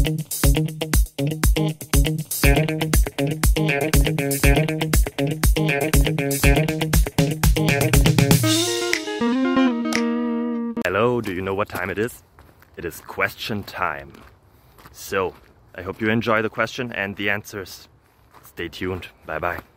Hello, do you know what time it is? It is question time. So, I hope you enjoy the question and the answers. Stay tuned. Bye bye.